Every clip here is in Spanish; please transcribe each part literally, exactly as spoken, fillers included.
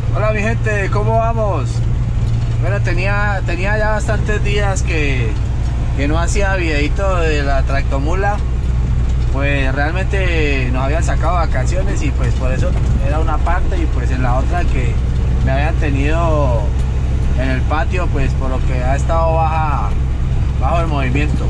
Hola mi gente, ¿cómo vamos? Bueno, tenía, tenía ya bastantes días que, que no hacía videito de la tractomula. Pues realmente nos habían sacado vacaciones y pues por eso era una parte, y pues en la otra que me habían tenido en el patio, pues por lo que ha estado baja, bajo el movimiento.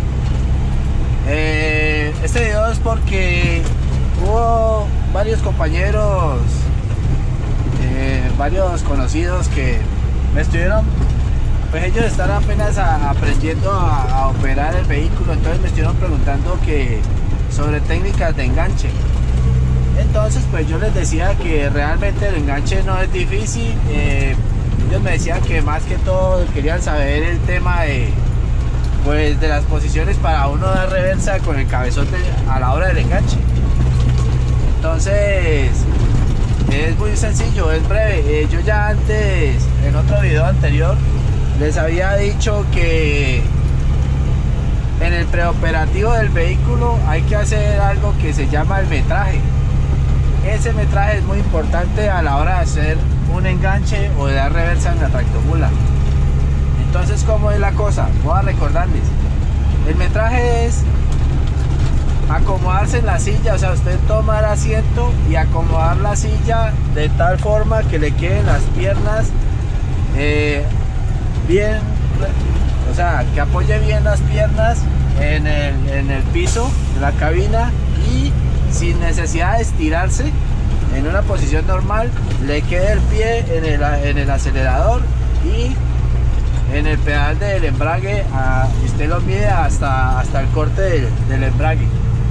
Eh, este video es porque hubo varios compañeros, eh, varios conocidos que me estuvieron, pues ellos están apenas a, aprendiendo a, a operar el vehículo, entonces me estuvieron preguntando que sobre técnicas de enganche. Entonces pues yo les decía que realmente el enganche no es difícil. eh, ellos me decían que más que todo querían saber el tema de pues de las posiciones para uno dar reversa con el cabezote a la hora del enganche. Entonces es muy sencillo, es breve. eh, yo ya antes, en otro video anterior, les había dicho que en el preoperativo del vehículo hay que hacer algo que se llama el metraje. Ese metraje es muy importante a la hora de hacer un enganche o de dar reversa en la tractomula. Entonces, ¿cómo es la cosa? Voy a recordarles. El metraje es acomodarse en la silla, o sea, usted toma el asiento y acomodar la silla de tal forma que le queden las piernas eh, bien, o sea, que apoye bien las piernas en el, en el piso de la cabina, y sin necesidad de estirarse, en una posición normal, le quede el pie en el, en el acelerador y en el pedal del embrague, a, y usted lo mide hasta, hasta el corte del, del embrague.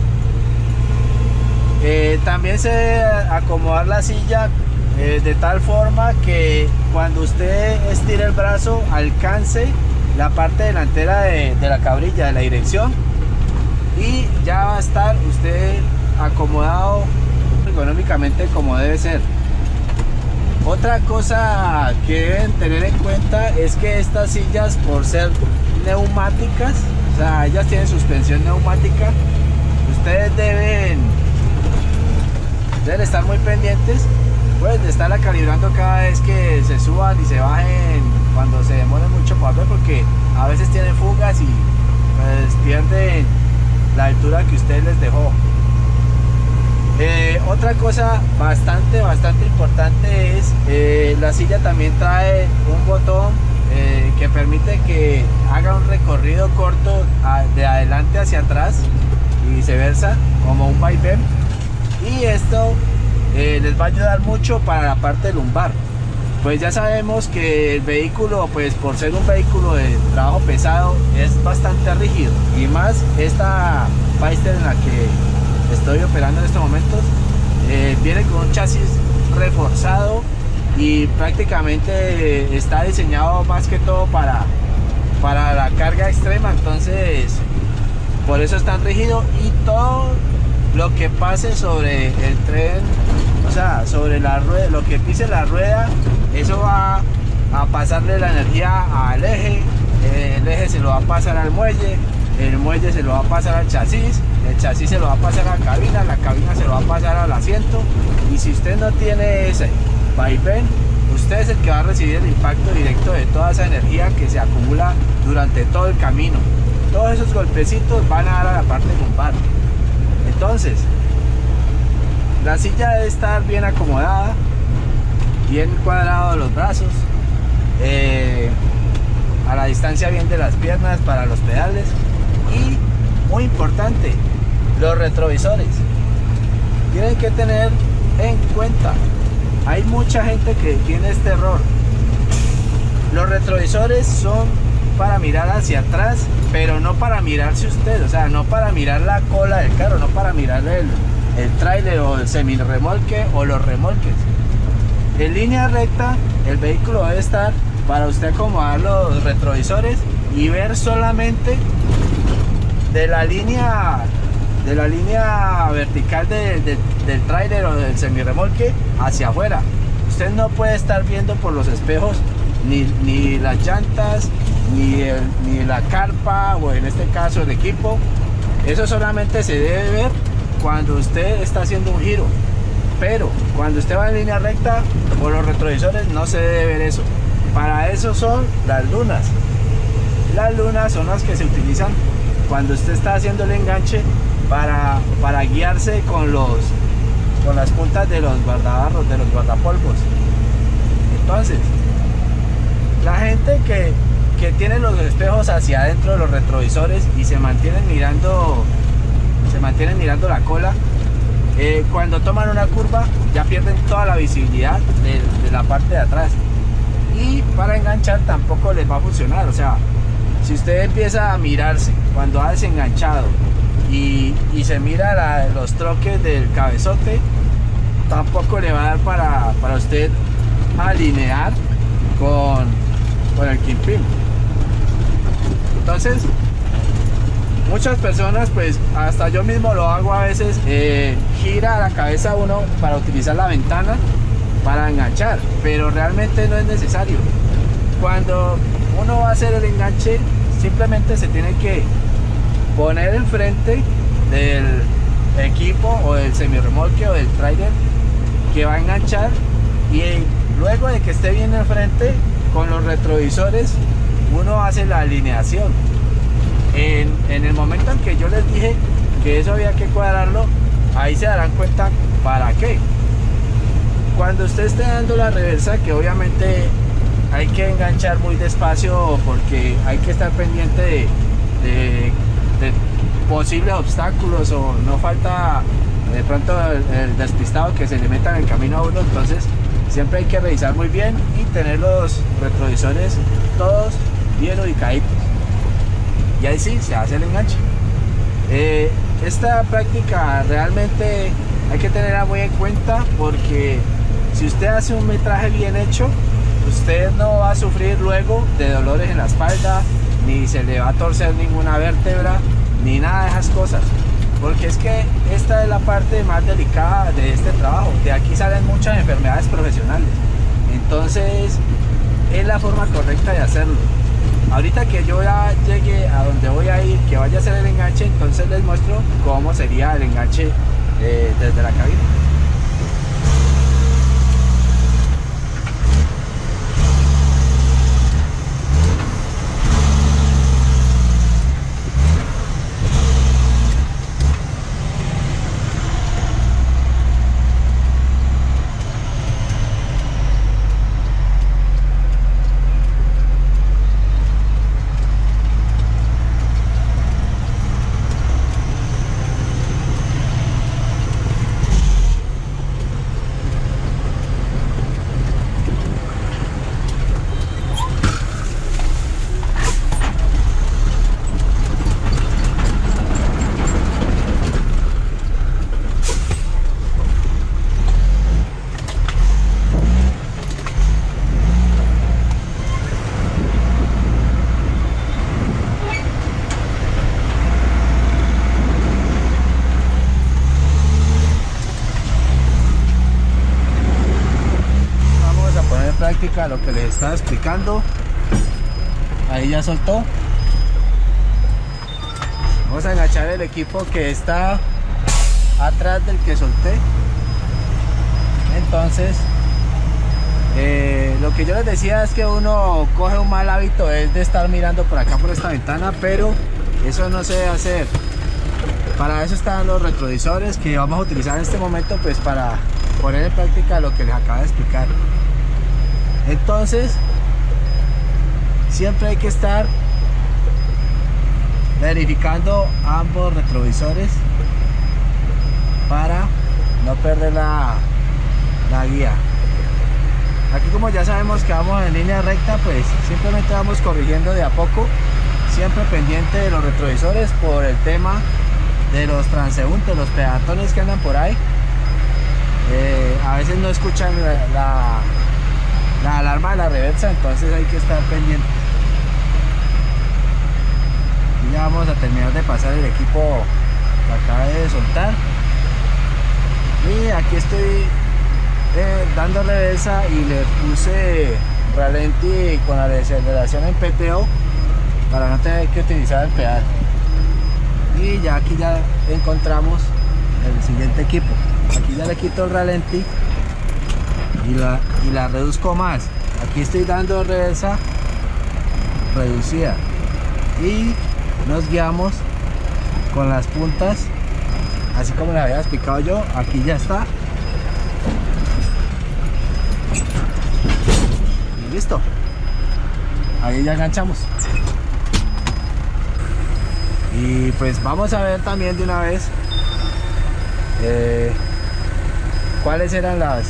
Eh, también se debe acomodar la silla eh, de tal forma que cuando usted estire el brazo alcance la parte delantera de, de la cabrilla, de la dirección, y ya va a estar usted acomodado ergonómicamente como debe ser. Otra cosa que deben tener en cuenta es que estas sillas, por ser neumáticas, o sea, ellas tienen suspensión neumática, ustedes deben, deben estar muy pendientes pues de estarla calibrando cada vez que se suban y se bajen, cuando se demoren mucho para ver, porque a veces tienen fugas y pues pierden la altura que usted les dejó. Eh, otra cosa bastante bastante importante es eh, la silla también trae un botón eh, que permite que haga un recorrido corto a, de adelante hacia atrás y viceversa, como un vaivén, y esto eh, les va a ayudar mucho para la parte lumbar. Pues ya sabemos que el vehículo, pues por ser un vehículo de trabajo pesado, es bastante rígido, y más esta Pfister en la que estoy operando en estos momentos, eh, viene con un chasis reforzado y prácticamente eh, está diseñado más que todo para, para la carga extrema. Entonces por eso es tan rígido, y todo lo que pase sobre el tren, o sea, sobre la rueda, lo que pise la rueda, eso va a pasarle la energía al eje, el eje se lo va a pasar al muelle, el muelle se lo va a pasar al chasis, el chasis se lo va a pasar a la cabina, la cabina se lo va a pasar al asiento, y si usted no tiene ese vaivén, usted es el que va a recibir el impacto directo de toda esa energía que se acumula durante todo el camino. Todos esos golpecitos van a dar a la parte lumbar. Entonces, la silla debe estar bien acomodada, bien cuadrado los brazos, eh, a la distancia bien de las piernas para los pedales, y muy importante, los retrovisores. Tienen que tener en cuenta, hay mucha gente que tiene este error. Los retrovisores son para mirar hacia atrás, pero no para mirarse usted, o sea, no para mirar la cola del carro, no para mirar el, el tráiler o el semirremolque o los remolques. En línea recta, el vehículo debe estar para usted acomodar los retrovisores y ver solamente de la línea de la línea vertical de, de, del tráiler o del semirremolque hacia afuera. Usted no puede estar viendo por los espejos ni, ni las llantas, ni, el, ni la carpa, o en este caso el equipo. Eso solamente se debe ver cuando usted está haciendo un giro. Pero cuando usted va en línea recta por los retrovisores no se debe ver eso. Para eso son las lunas. Las lunas son las que se utilizan cuando usted está haciendo el enganche para, para guiarse con, los, con las puntas de los guardabarros, de los guardapolvos. Entonces, la gente que, que tiene los espejos hacia adentro de los retrovisores y se mantienen mirando, se mantienen mirando la cola, eh, cuando toman una curva ya pierden toda la visibilidad de, de la parte de atrás. Y para enganchar tampoco les va a funcionar. O sea, si usted empieza a mirarse cuando ha desenganchado y, y se mira la, los troques del cabezote, tampoco le va a dar para, para usted alinear con, con el kingpin. Entonces, muchas personas, pues hasta yo mismo lo hago a veces, eh, gira la cabeza uno para utilizar la ventana para enganchar, pero realmente no es necesario. Cuando uno va a hacer el enganche, simplemente se tiene que poner el frente del equipo o del semirremolque o del trailer que va a enganchar, y luego de que esté bien el frente, con los retrovisores uno hace la alineación. En, en el momento en que yo les dije que eso había que cuadrarlo, ahí se darán cuenta para qué. Cuando usted esté dando la reversa, que obviamente hay que enganchar muy despacio porque hay que estar pendiente de, de, de posibles obstáculos, o no falta de pronto el, el despistado que se le meta en el camino a uno. Entonces siempre hay que revisar muy bien y tener los retrovisores todos bien ubicaditos, y ahí sí se hace el enganche. Eh, esta práctica realmente hay que tenerla muy en cuenta, porque si usted hace un metraje bien hecho, usted no va a sufrir luego de dolores en la espalda, ni se le va a torcer ninguna vértebra, ni nada de esas cosas, porque es que esta es la parte más delicada de este trabajo. De aquí salen muchas enfermedades profesionales. Entonces es la forma correcta de hacerlo. Ahorita que yo ya llegue a donde voy a ir, que vaya a hacer el enganche, entonces les muestro cómo sería el enganche eh, desde la cabina. Práctica lo que les estaba explicando. Ahí ya soltó. Vamos a enganchar el equipo que está atrás del que solté. Entonces eh, lo que yo les decía es que uno coge un mal hábito es de estar mirando por acá por esta ventana, pero eso no se debe hacer. Para eso están los retrovisores que vamos a utilizar en este momento, pues para poner en práctica lo que les acabo de explicar. Entonces siempre hay que estar verificando ambos retrovisores para no perder la, la guía. Aquí, como ya sabemos que vamos en línea recta, pues simplemente vamos corrigiendo de a poco, siempre pendiente de los retrovisores por el tema de los transeúntes, los peatones que andan por ahí. Eh, a veces no escuchan la, la la alarma de la reversa, entonces hay que estar pendiente. Y ya vamos a terminar de pasar el equipo que acaba de soltar, y aquí estoy eh, dando reversa y le puse ralentí con la deceleración en P T O para no tener que utilizar el pedal. Y ya aquí ya encontramos el siguiente equipo. aquí ya le quito el ralentí y la, y la reduzco más. Aquí estoy dando reversa reducida y nos guiamos con las puntas así como les había explicado yo. Aquí ya está y listo, ahí ya enganchamos. Y pues vamos a ver también de una vez eh, cuáles eran las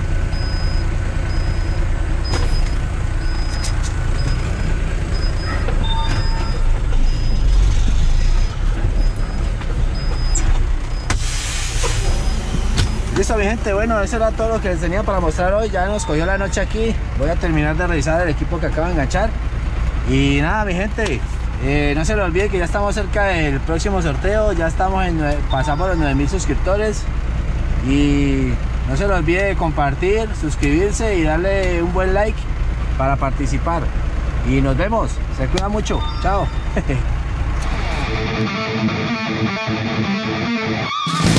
listo, mi gente. Bueno, eso era todo lo que les tenía para mostrar hoy. Ya nos cogió la noche aquí. Voy a terminar de revisar el equipo que acabo de enganchar. Y nada, mi gente, eh, no se lo olvide que ya estamos cerca del próximo sorteo. Ya estamos en, pasamos los nueve mil suscriptores. Y no se lo olvide de compartir, suscribirse y darle un buen like para participar. Y nos vemos. Se cuida mucho. Chao.